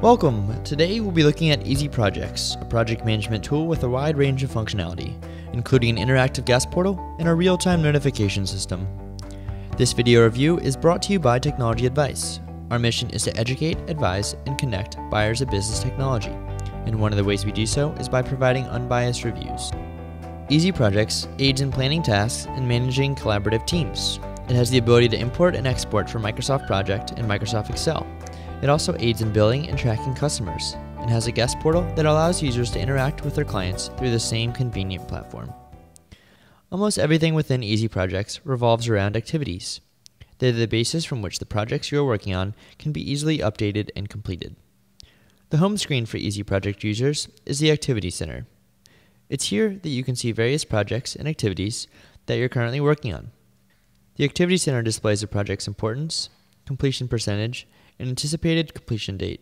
Welcome! Today we'll be looking at Easy Projects, a project management tool with a wide range of functionality, including an interactive guest portal and a real-time notification system. This video review is brought to you by TechnologyAdvice. Our mission is to educate, advise, and connect buyers of business technology, and one of the ways we do so is by providing unbiased reviews. Easy Projects aids in planning tasks and managing collaborative teams. It has the ability to import and export from Microsoft Project and Microsoft Excel. It also aids in billing and tracking customers, and has a guest portal that allows users to interact with their clients through the same convenient platform. Almost everything within Easy Projects revolves around activities. They're the basis from which the projects you are working on can be easily updated and completed. The home screen for Easy Project users is the Activity Center. It's here that you can see various projects and activities that you're currently working on. The Activity Center displays the project's importance, completion percentage, and anticipated completion date.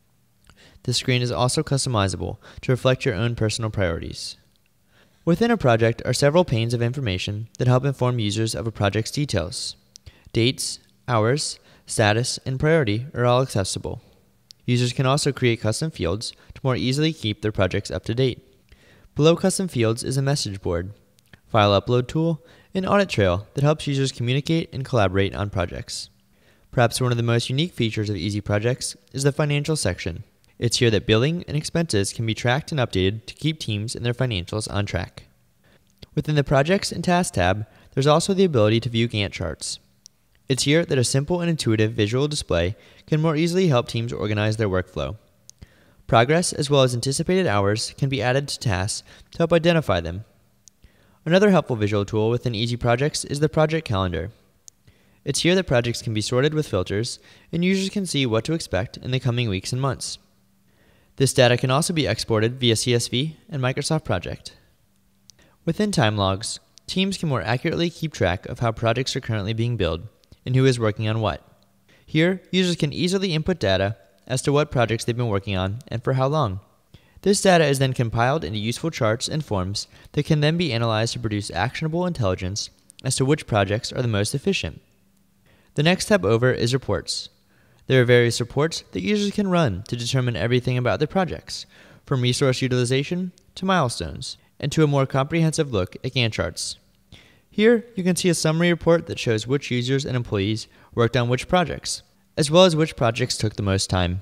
The screen is also customizable to reflect your own personal priorities. Within a project are several panes of information that help inform users of a project's details. Dates, hours, status, and priority are all accessible. Users can also create custom fields to more easily keep their projects up to date. Below custom fields is a message board, file upload tool, and audit trail that helps users communicate and collaborate on projects. Perhaps one of the most unique features of Easy Projects is the financial section. It's here that billing and expenses can be tracked and updated to keep teams and their financials on track. Within the Projects and Tasks tab, there's also the ability to view Gantt charts. It's here that a simple and intuitive visual display can more easily help teams organize their workflow. Progress as well as anticipated hours can be added to tasks to help identify them. Another helpful visual tool within Easy Projects is the Project Calendar. It's here that projects can be sorted with filters, and users can see what to expect in the coming weeks and months. This data can also be exported via CSV and Microsoft Project. Within time logs, teams can more accurately keep track of how projects are currently being billed and who is working on what. Here, users can easily input data as to what projects they've been working on and for how long. This data is then compiled into useful charts and forms that can then be analyzed to produce actionable intelligence as to which projects are the most efficient. The next tab over is Reports. There are various reports that users can run to determine everything about their projects, from resource utilization to milestones, and to a more comprehensive look at Gantt charts. Here, you can see a summary report that shows which users and employees worked on which projects, as well as which projects took the most time.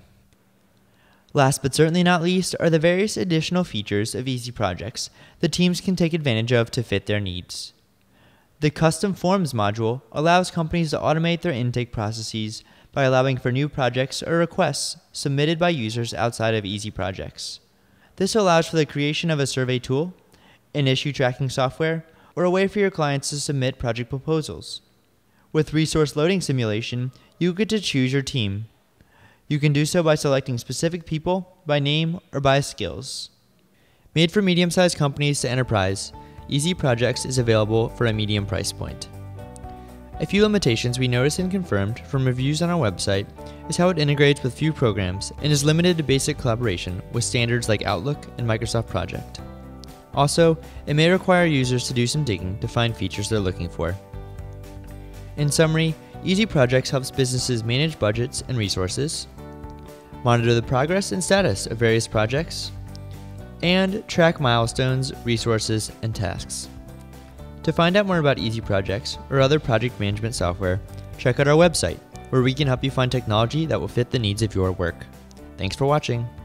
Last but certainly not least are the various additional features of Easy Projects that teams can take advantage of to fit their needs. The Custom Forms module allows companies to automate their intake processes by allowing for new projects or requests submitted by users outside of Easy Projects. This allows for the creation of a survey tool, an issue tracking software, or a way for your clients to submit project proposals. With Resource Loading Simulation, you get to choose your team. You can do so by selecting specific people by name or by skills. Made for medium-sized companies to enterprise, Easy Projects is available for a medium price point. A few limitations we noticed and confirmed from reviews on our website is how it integrates with few programs and is limited to basic collaboration with standards like Outlook and Microsoft Project. Also, it may require users to do some digging to find features they're looking for. In summary, Easy Projects helps businesses manage budgets and resources, monitor the progress and status of various projects, and track milestones, resources, and tasks. To find out more about Easy Projects or other project management software, check out our website, where we can help you find technology that will fit the needs of your work. Thanks for watching.